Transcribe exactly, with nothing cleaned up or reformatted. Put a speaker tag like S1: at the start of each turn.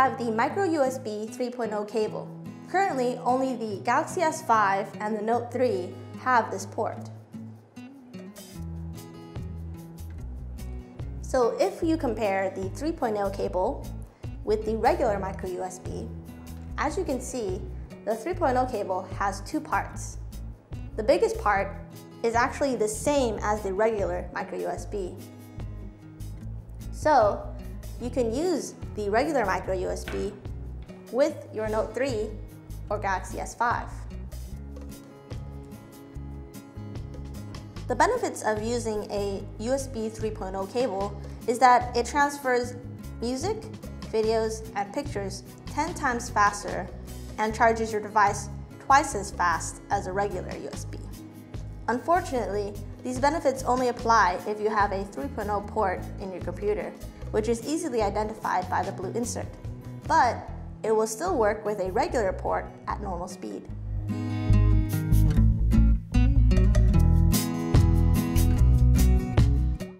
S1: have the micro U S B three point oh cable. Currently, only the Galaxy S five and the Note three have this port. So if you compare the three point oh cable with the regular micro U S B, as you can see, the three point oh cable has two parts. The biggest part is actually the same as the regular micro U S B. So you can use the regular micro U S B with your Note three or Galaxy S five. The benefits of using a U S B three point oh cable is that it transfers music, videos, and pictures ten times faster and charges your device twice as fast as a regular U S B. Unfortunately, these benefits only apply if you have a three point oh port in your computer, which is easily identified by the blue insert, but it will still work with a regular port at normal speed.